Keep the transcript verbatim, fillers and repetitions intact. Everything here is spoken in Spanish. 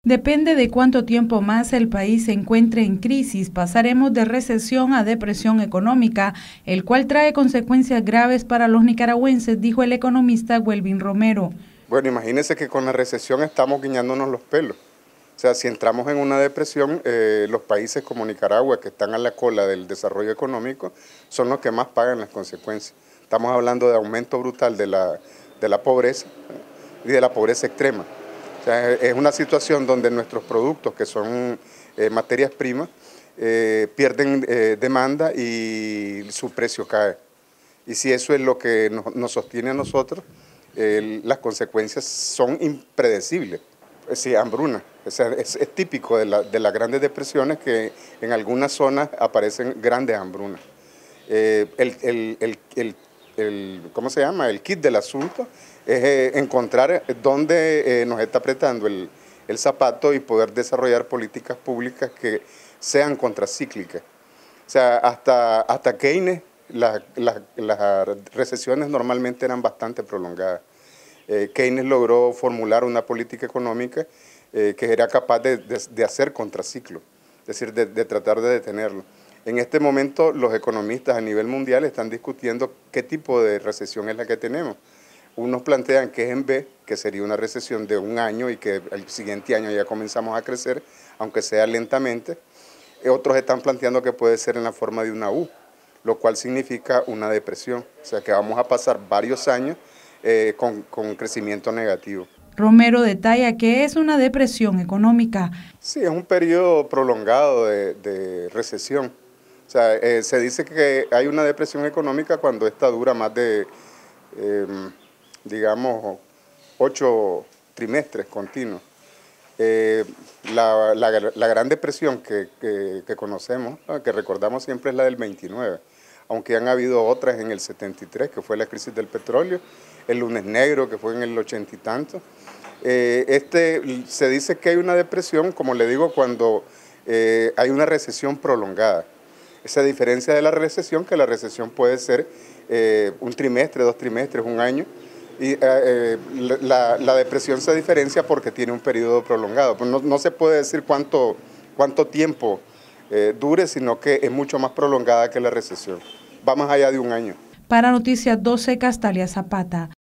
Depende de cuánto tiempo más el país se encuentre en crisis, pasaremos de recesión a depresión económica, el cual trae consecuencias graves para los nicaragüenses, dijo el economista Welvin Romero. Bueno, imagínense que con la recesión estamos guiñándonos los pelos. O sea, si entramos en una depresión, eh, los países como Nicaragua, que están a la cola del desarrollo económico, son los que más pagan las consecuencias. Estamos hablando de aumento brutal de la, de la pobreza y de la pobreza extrema. O sea, es una situación donde nuestros productos, que son eh, materias primas, eh, pierden eh, demanda y su precio cae. Y si eso es lo que nos, nos sostiene a nosotros, eh, las consecuencias son impredecibles. Sí, hambruna. O sea, es, es típico de, la, de las grandes depresiones que en algunas zonas aparecen grandes hambrunas. Eh, el, el, el, el, el, ¿Cómo se llama? El kit del asunto es eh, encontrar dónde eh, nos está apretando el, el zapato y poder desarrollar políticas públicas que sean contracíclicas. O sea, hasta, hasta Keynes las la, la recesiones normalmente eran bastante prolongadas. Eh, Keynes logró formular una política económica eh, que era capaz de, de, de hacer contraciclo, es decir, de, de tratar de detenerlo. En este momento los economistas a nivel mundial están discutiendo qué tipo de recesión es la que tenemos. Unos plantean que es en B, que sería una recesión de un año y que el siguiente año ya comenzamos a crecer, aunque sea lentamente. Otros están planteando que puede ser en la forma de una U, lo cual significa una depresión, o sea que vamos a pasar varios años eh, con, con crecimiento negativo. Romero detalla que es una depresión económica. Sí, es un periodo prolongado de, de recesión. O sea, eh, se dice que hay una depresión económica cuando esta dura más de, eh, digamos, ocho trimestres continuos. Eh, la, la, la gran depresión que, que, que conocemos, que recordamos siempre es la del veintinueve, aunque han habido otras en el setenta y tres, que fue la crisis del petróleo, el lunes negro, que fue en el ochenta y tanto. Eh, este, se dice que hay una depresión, como le digo, cuando eh, hay una recesión prolongada. Esa diferencia de la recesión, que la recesión puede ser eh, un trimestre, dos trimestres, un año, y eh, la, la depresión se diferencia porque tiene un periodo prolongado. Pues no, no se puede decir cuánto, cuánto tiempo eh, dure, sino que es mucho más prolongada que la recesión. Va más allá de un año. Para Noticias doce, Castalia Zapata.